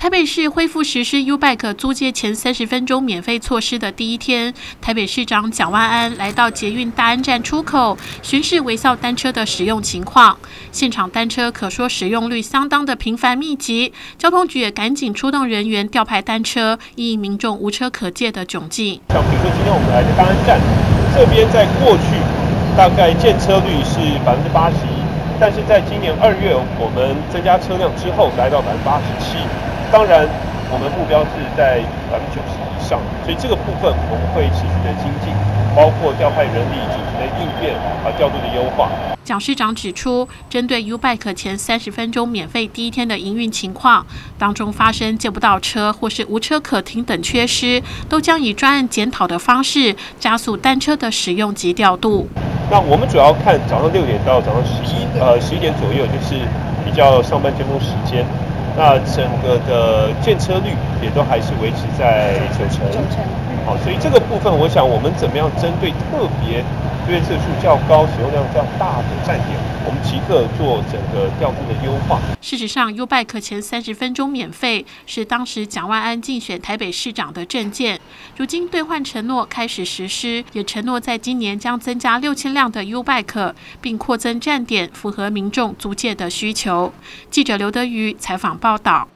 台北市恢复实施 U-Bike 租借前30分钟免费措施的第一天，台北市长蒋万安来到捷运大安站出口，巡视微笑单车的使用情况。现场单车可说使用率相当的频繁密集，交通局也赶紧出动人员调派单车，因民众无车可借的窘境。 像比如说今天我们来的大安站，这边在过去大概建车率是81%，但是在今年2月我们增加车辆之后，来到87%。当然，我们目标是在90%以上，所以这个部分我们会持续的精进，包括调派人力、紧急的应变调度的优化。 蒋市长指出，针对 U-Bike 前30分钟免费第一天的营运情况，当中发生借不到车或是无车可停等缺失，都将以专案检讨的方式加速单车的使用及调度。 那我们主要看早上6点到早上11点左右，就是比较上班尖峰时间。那整个的建车率也都还是维持在9成。好，所以这个部分，我想我们怎么样针对特别对次数较高、使用量较大的站点，我们即刻做整个调度的优化。 事实上 ，U-Bike 前30分钟免费是当时蒋万安竞选台北市长的政见，如今兑换承诺开始实施，也承诺在今年将增加6000辆的 U-Bike， 并扩增站点，符合民众租借的需求。记者刘德瑜采访报道。